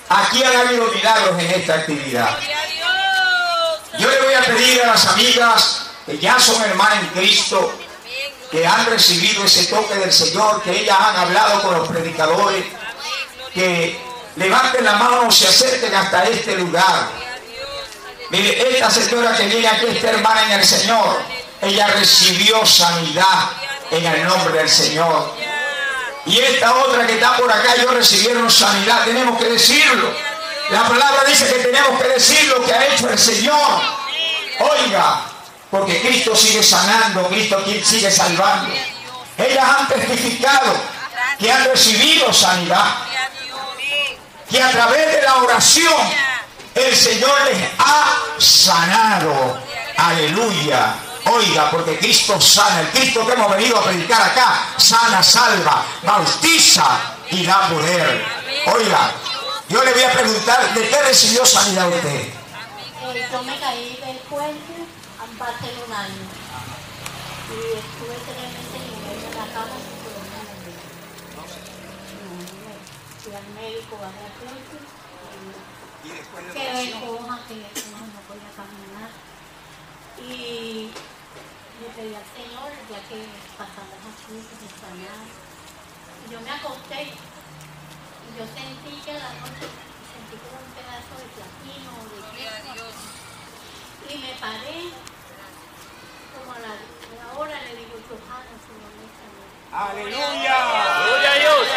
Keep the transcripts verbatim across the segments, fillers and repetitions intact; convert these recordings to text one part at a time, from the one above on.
Aquí han habido milagros en esta actividad. Yo le voy a pedir a las amigas que ya son hermanas en Cristo, que han recibido ese toque del Señor, que ellas han hablado con los predicadores, que levanten la mano y se acerquen hasta este lugar. Mire, esta señora que viene aquí, esta hermana en el Señor, ella recibió sanidad en el nombre del Señor. Y esta otra que está por acá, ellos recibieron sanidad. Tenemos que decirlo. La palabra dice que tenemos que decir lo que ha hecho el Señor. Oiga, porque Cristo sigue sanando, Cristo sigue salvando. Ellas han testificado que han recibido sanidad, que a través de la oración el Señor les ha sanado. Aleluya. Oiga, porque Cristo sana. El Cristo que hemos venido a predicar acá sana, salva, bautiza y da poder. Oiga, yo le voy a preguntar, ¿de qué recibió sanidad usted? Eh, yo me caí del puente hace un año y estuve tres meses y medio en la cama sin poderme mover. Fui al médico varias veces y quedé coja, quedé coja, no podía caminar. Y le pedí al Señor, ya que pasaban las cosas, me sanara. Y yo me acosté y yo sentí que la noche sentí como un pedazo de platino o de queso. Y me paré como a la, a la hora, le digo, Johanna, Señor, me sanó. ¡Aleluya! ¡Gloria a Dios!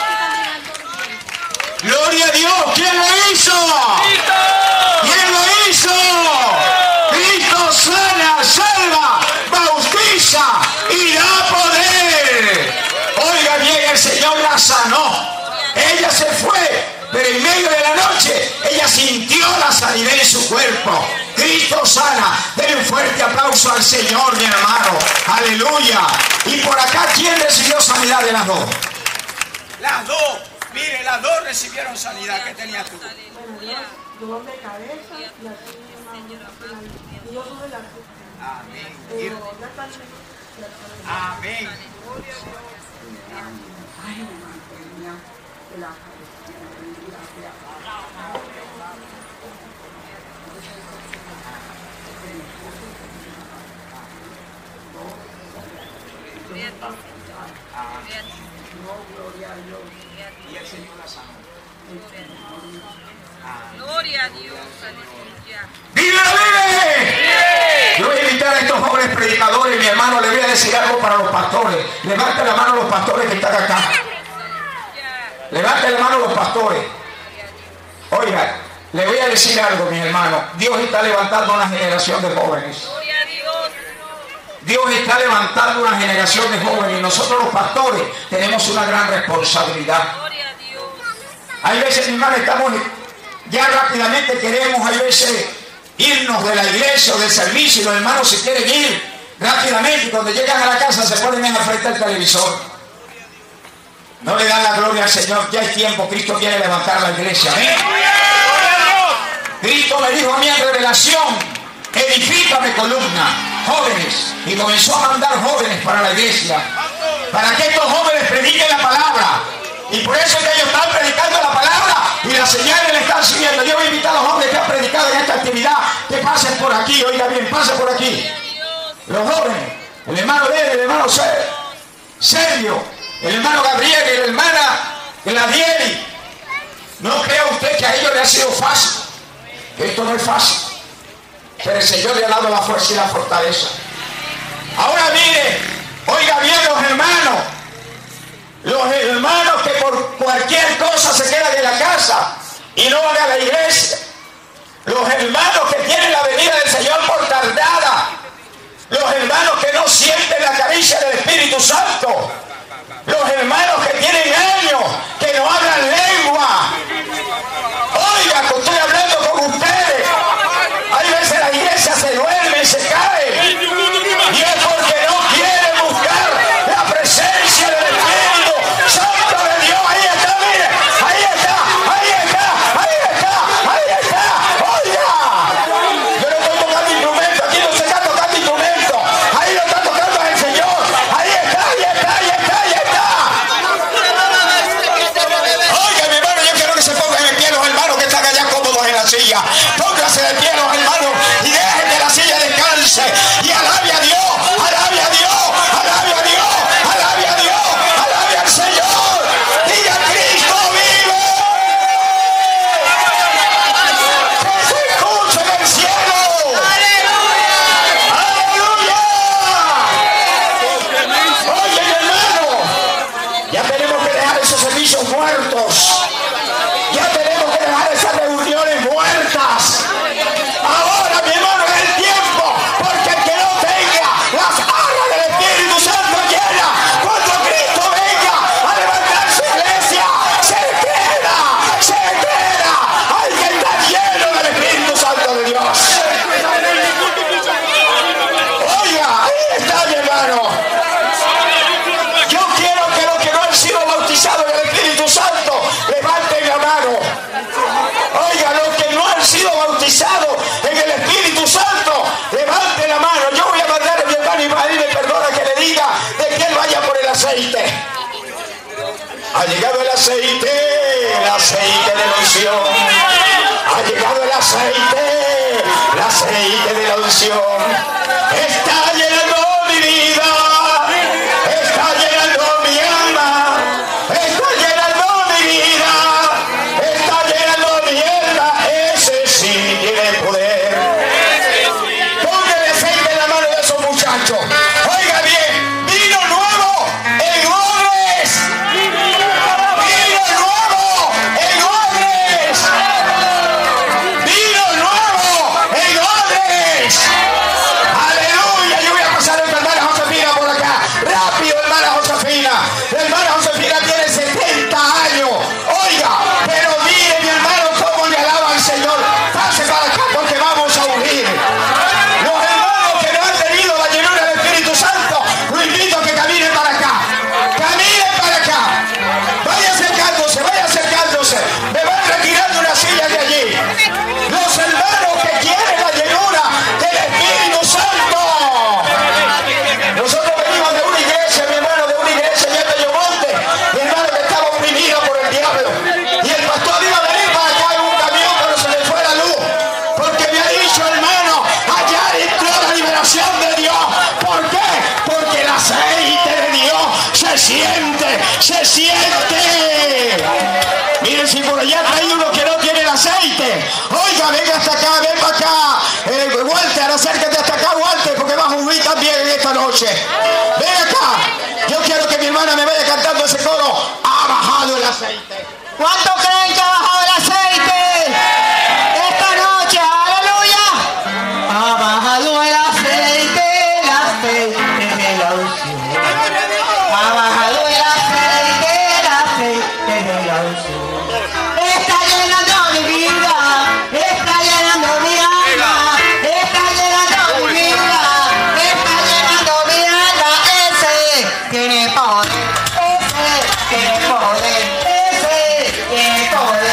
¡Gloria a Dios! ¿Quién lo hizo? ¡Cristo! ¿Quién lo hizo? Cristo sana, salva, bautiza y da poder. Oiga bien, el Señor la sanó. Ella se fue, pero en medio de la noche ella sintió la sanidad en su cuerpo. Cristo sana. Denle un fuerte aplauso al Señor, mi hermano. Aleluya. Y por acá, ¿quién recibió sanidad de las dos? Las dos. Mire, las dos recibieron sanidad. ¿Qué tenías tú? Bueno, yo, dolor de cabeza y así una y yo tuve la azúcar. Amén. Pero ya está. Amén. Y el Señor la sanó. Gloria a Dios, aleluya. ¡Vive, vive! Yo voy a invitar a estos jóvenes predicadores, mi hermano, le voy a decir algo para los pastores. Levanten la mano los pastores que están acá. Levanten la mano los pastores. Oiga, le voy a decir algo, mi hermano. Dios está levantando una generación de jóvenes. Gloria a Dios. Dios está levantando una generación de jóvenes y nosotros los pastores tenemos una gran responsabilidad. Gloria a Dios. Hay veces, mi hermano, estamos ya rápidamente queremos, hay veces, irnos de la iglesia o del servicio y los hermanos se quieren ir rápidamente y cuando llegan a la casa se ponen en la frente del televisor. No le dan la gloria al Señor. Ya es tiempo, Cristo quiere levantar la iglesia. ¿Amén? Cristo me dijo a mí en revelación, edifícame columna, jóvenes, y comenzó a mandar jóvenes para la iglesia, para que estos jóvenes prediquen la palabra. Y por eso es que ellos están predicando la palabra y las señales le están siguiendo. Yo voy a invitar a los jóvenes que han predicado en esta actividad que pasen por aquí. Oiga bien, pasen por aquí. Los jóvenes, el hermano de él, el hermano Sergio, el hermano Gabriel y la hermana Gladieri. No crea usted que a ellos les ha sido fácil. Esto no es fácil. Pero el Señor le ha dado la fuerza y la fortaleza. Ahora mire, oiga bien los hermanos. Los hermanos que por cualquier cosa se quedan en la casa y no van a la iglesia. Los hermanos que tienen la venida del Señor por tardada. Los hermanos que no sienten la caricia del Espíritu Santo. Los hermanos que tienen años, que no hablan lengua. Oiga, que estoy hablando con ustedes. Hay veces la iglesia se duerme y se cae. Y es porque no quieren buscar la presencia del Espíritu Santo de Dios. Ahí está, mire. Ahí está, ahí está, ahí está, ahí está. Oiga, yo no estoy tocando instrumentos. Aquí no se está tocando instrumentos. Ahí lo está tocando el Señor. Ahí está, ahí está, ahí está, ahí está. Oiga, mi hermano, yo quiero que ella. Póngase de pie, los hermanos, y dejen que la silla descanse. Y alabe a Dios, alabe a Dios, alabe a Dios, alabe a Dios, alabe al Señor. Diga, Cristo vive. Que se escuche en el cielo. ¡Aleluya! Oye, mi hermano, ya tenemos que dejar esos servicios muertos. Ya tenemos que dejar esas reuniones muertas. Ahora, mi hermano, es el tiempo, porque el que no tenga las arras del Espíritu Santo llena, cuando Cristo venga a levantar su iglesia, se espera, se espera. Hay que estar lleno del Espíritu Santo de Dios. Oiga, ahí está, mi hermano. Yo quiero que los que no han sido bautizados en el Espíritu Santo levanten la mano. Oiga, los que no han sido bautizados en el Espíritu Santo, levanten la mano. Yo voy a mandar a mi hermano Ismael, me perdona que le diga de que él vaya por el aceite. Ha llegado el aceite, el aceite de la unción. Ha llegado el aceite, el aceite de la unción. Está llenando mi vida, está llenando mi alma, está llenando mi vida, está llenando mi alma. Ese sí tiene poder. Póngale aceite en la mano de esos muchachos. Oiga bien, vino nuevo en odres. Vino nuevo en odres. Vino nuevo en odres. Aleluya. Yo voy a pasar a la hermana Josefina por acá. Rápido, hermana Josefina. La hermana Josefina tiene setenta años. Oiga, pero mire, mi hermano, cómo le alaba al Señor. Pase para acá porque vamos a unir. Los hermanos que no han tenido la llenura del Espíritu Santo, lo invito a que caminen para acá. Caminen para acá. Vaya acercándose, vaya acercándose. Me van retirando una silla de allí. Los hermanos que quieren la llenura del Espíritu Santo. Nosotros venimos de una iglesia, mi hermano, de una iglesia allá en Bellomonte, mi hermano, que estaba oprimido por el diablo. Y el pastor iba a venir para acá en un camión, pero se le fue la luz. Porque me ha dicho, hermano, allá entró la liberación de Dios. ¿Por qué? Porque el aceite de Dios se siente, se siente. Miren, si por allá hay uno que no tiene el aceite, oiga, venga hasta acá, ven para acá. Eh, Walter, acércate hasta acá, Walter, porque vas a subir también en esta noche. Ven acá. Yo quiero que mi hermana me vaya cantando ese coro. Ha bajado el aceite. ¿Cuánto creen que ha bajado el aceite esta noche? ¡Aleluya! Ha bajado el aceite, el aceite de la unción. Ha bajado el aceite, el aceite de la unción. Está llenando mi vida, está llenando mi alma, está llenando mi vida, está llenando mi alma. Ese tiene poder, ese tiene poder, ese tiene poder.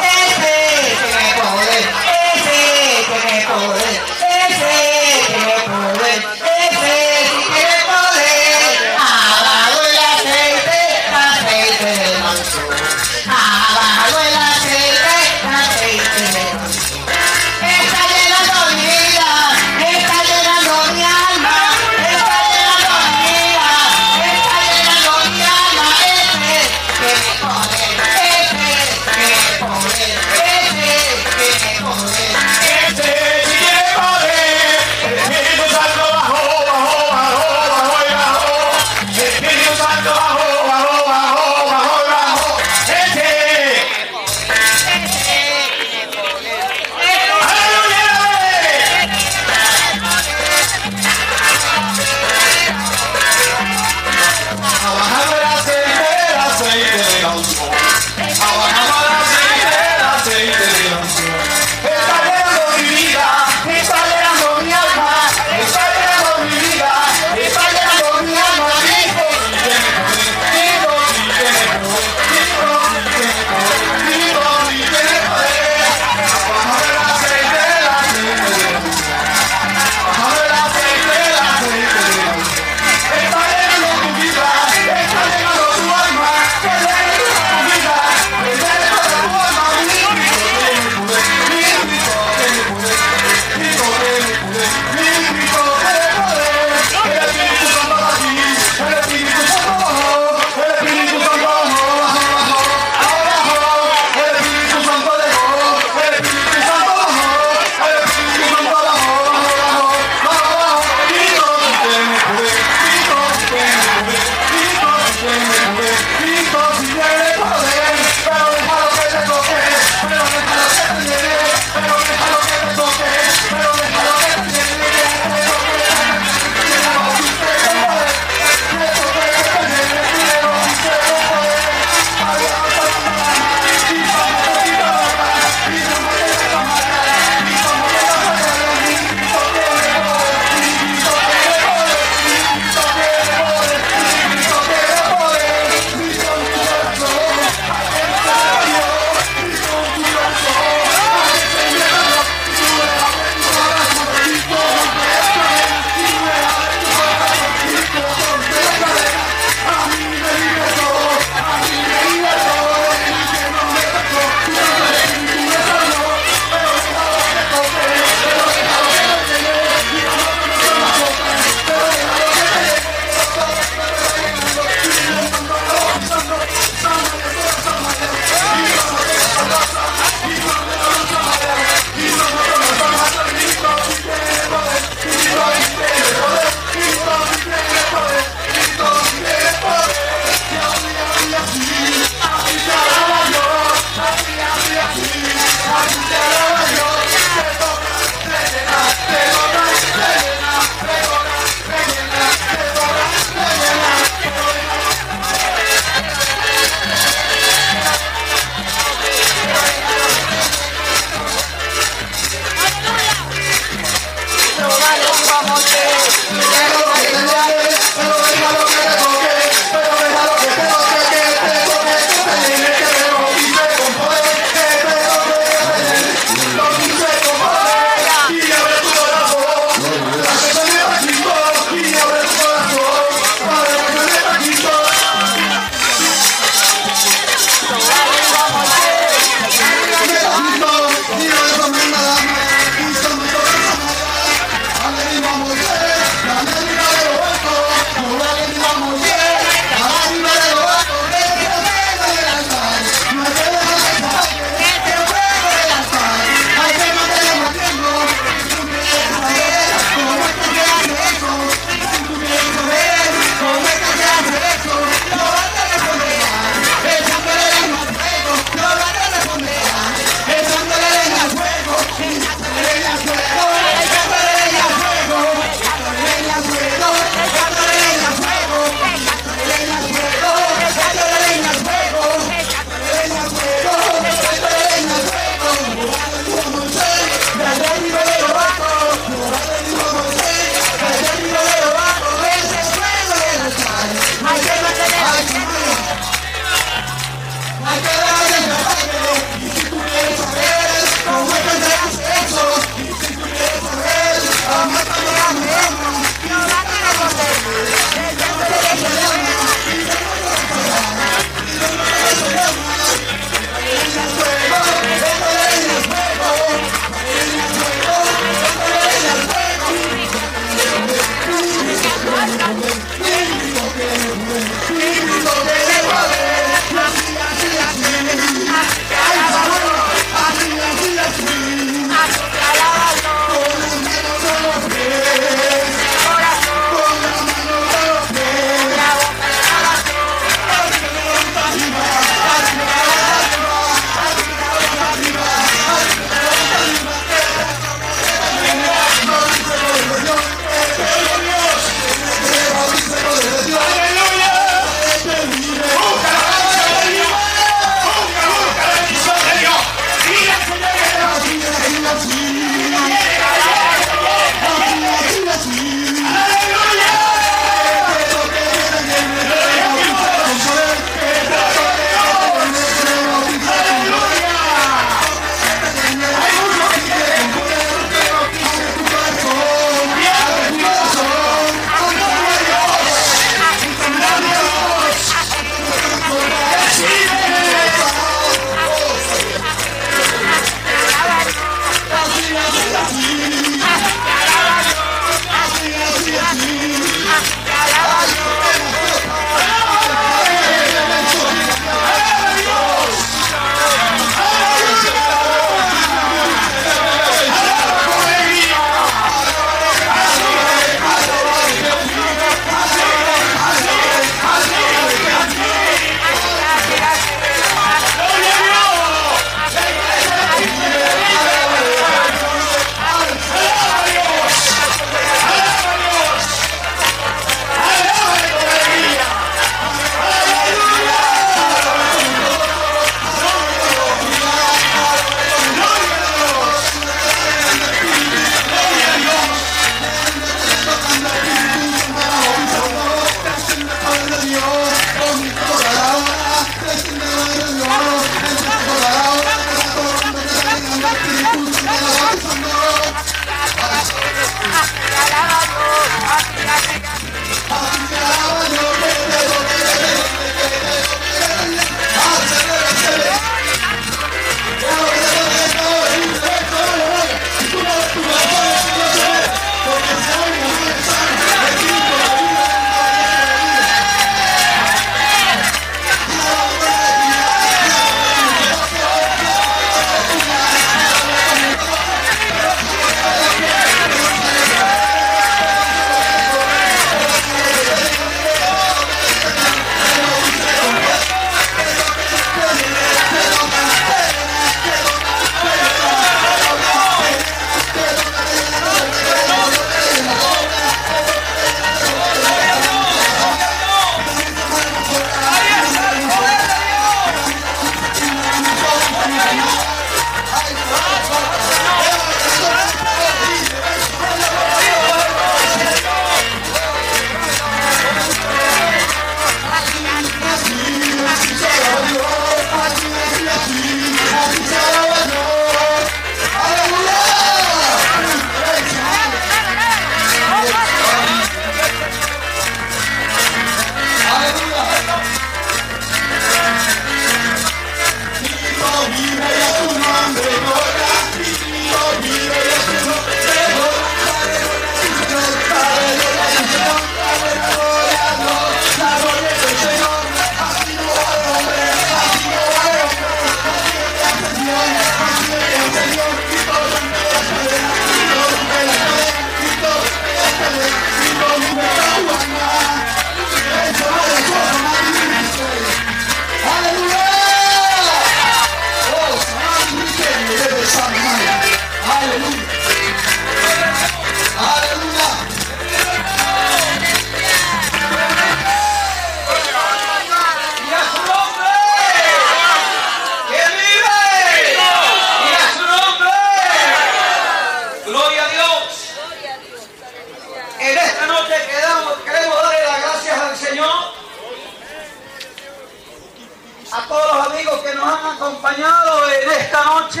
acompañado en esta noche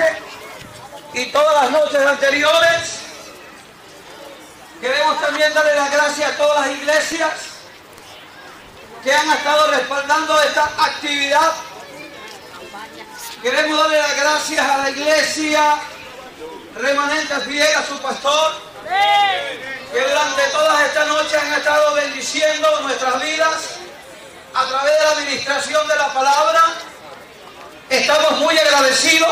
y todas las noches anteriores. Queremos también darle las gracias a todas las iglesias que han estado respaldando esta actividad. Queremos darle las gracias a la iglesia Remanente Fiel, a su pastor, que durante todas estas noches han estado bendiciendo nuestras vidas a través de la administración de la palabra. Estamos muy agradecidos.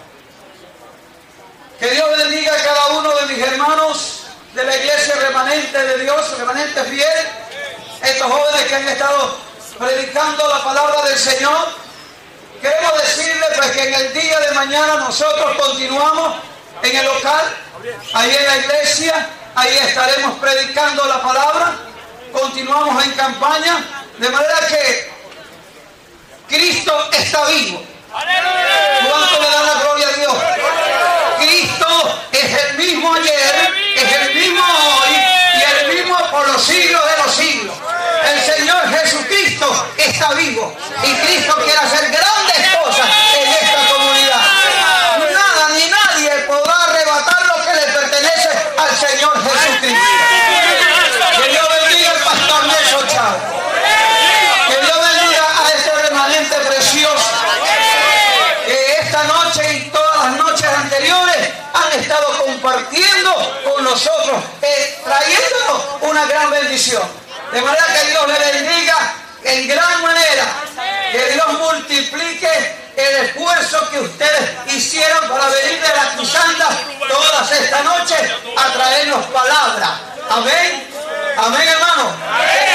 Que Dios bendiga a cada uno de mis hermanos de la iglesia remanente de Dios, remanente fiel, estos jóvenes que han estado predicando la palabra del Señor. Queremos decirles pues que en el día de mañana nosotros continuamos en el local, ahí en la iglesia, ahí estaremos predicando la palabra, continuamos en campaña, de manera que Cristo está vivo. ¿Cuánto le da la gloria a Dios? Cristo es el mismo ayer, es el mismo hoy y el mismo por los siglos de los siglos. El Señor Jesucristo está vivo y Cristo quiere hacer grandes cosas en esta comunidad. Nada ni nadie podrá arrebatar lo que le pertenece al Señor Jesucristo. Que Dios bendiga al pastor Nelson Chávez. Que Dios bendiga a este remanente precioso que esta noche y todas las noches anteriores han estado compartiendo con nosotros, eh, trayéndonos una gran bendición. De manera que Dios le bendiga en gran manera, que Dios multiplique el esfuerzo que ustedes hicieron para venir de la Quisanda todas esta noche a traernos palabra. Amén. Amén, hermano.